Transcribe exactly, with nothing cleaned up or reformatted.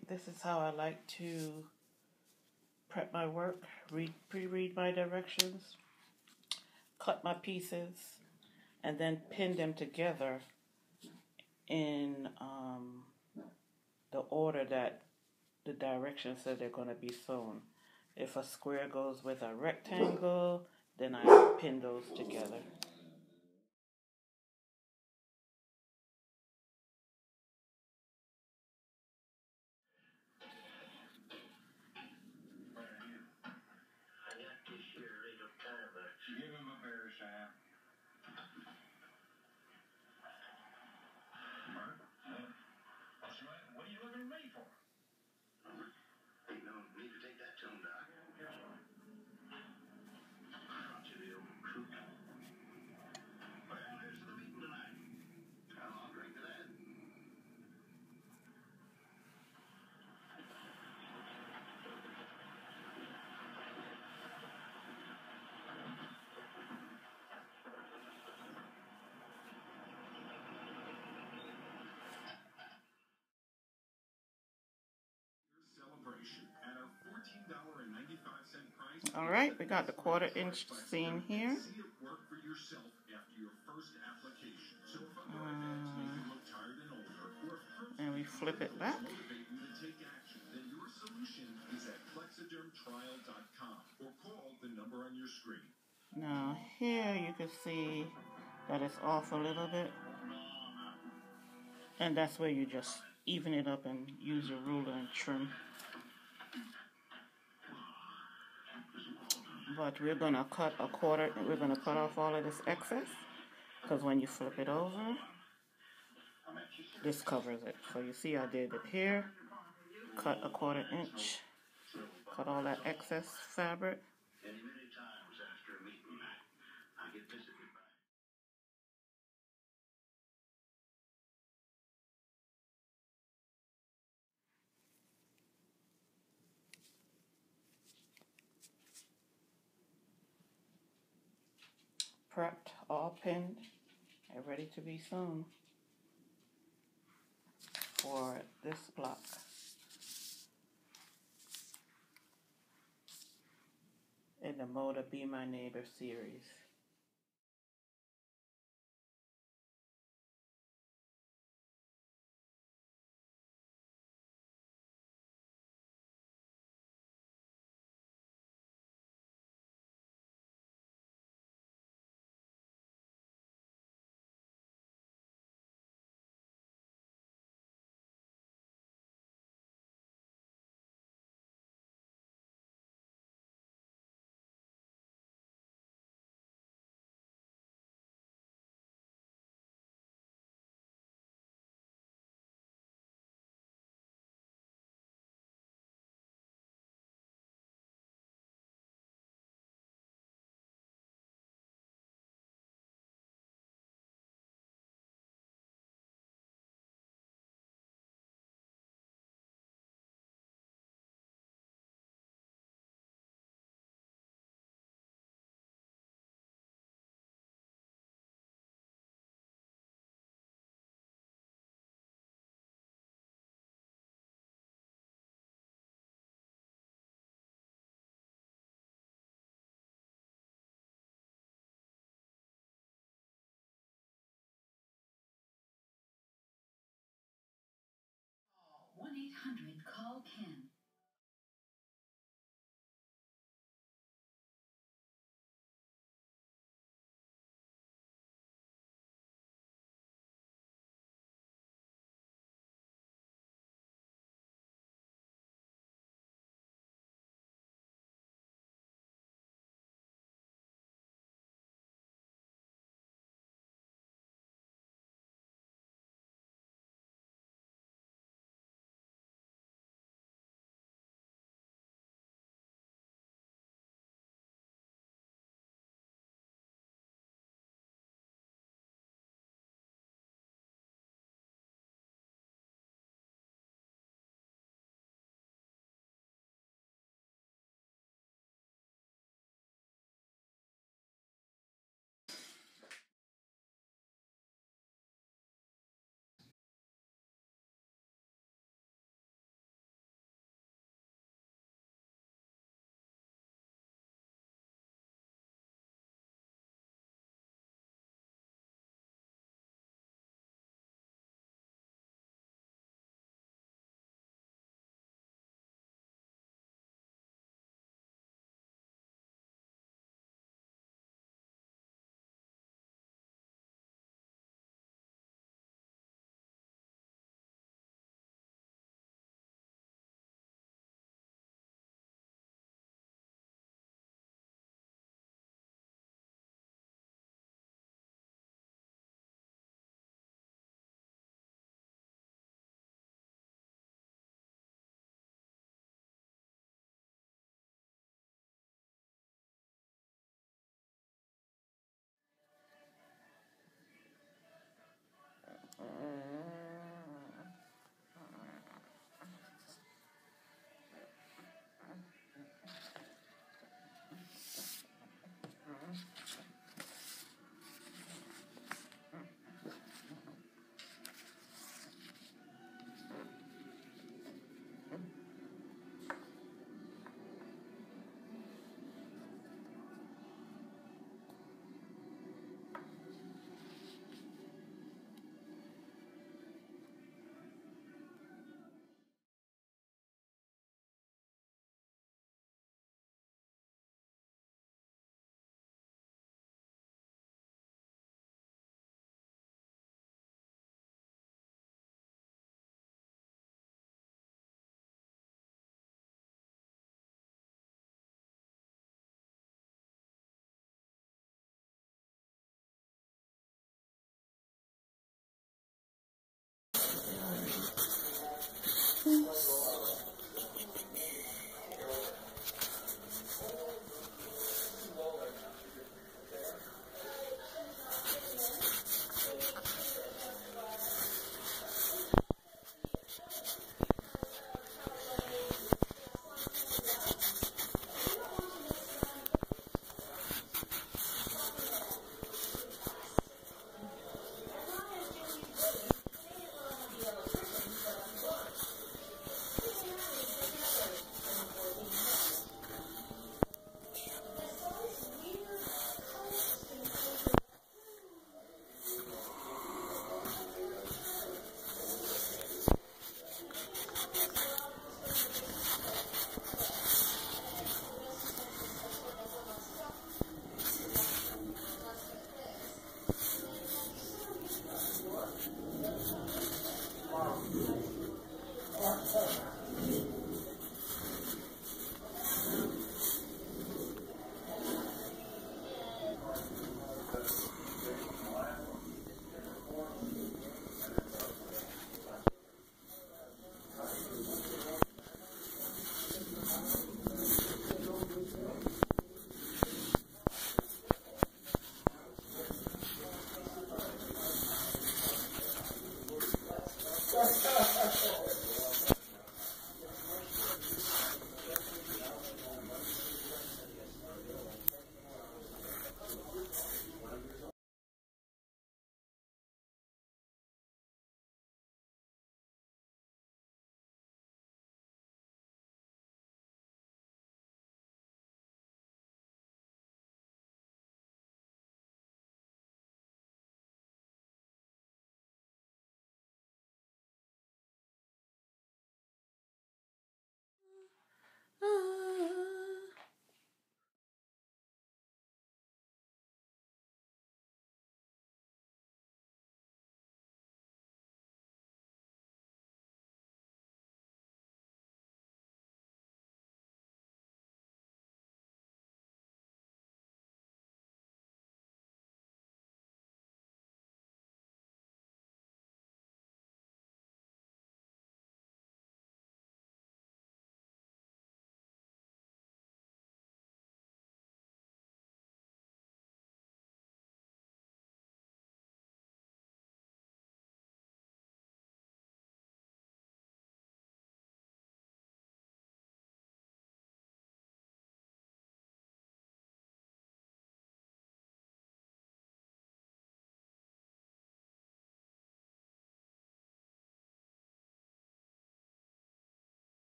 Alright, this is how I like to prep my work, read, pre-read my directions, cut my pieces, and then pin them together in um, the order that the directions said they're going to be sewn. If a square goes with a rectangle, then I pin those together. Give him a bear shot. Mark? What's the matter? What are you looking at me for? Ain't no need to take that tone, Doc. Aren't you the old coot? Well, there's the meeting tonight. I'll drink to that. Alright, we got the quarter inch seam here. Uh, and we flip it back. Now here you can see that it's off a little bit. And that's where you just even it up and use your ruler and trim. But we're going to cut a quarter, we're going to cut off all of this excess, because when you flip it over, this covers it. So you see I did it here, cut a quarter inch, cut all that excess fabric. Prepped, all pinned, and ready to be sewn for this block. In the Moda Be My Neighbor series. one eight hundred call K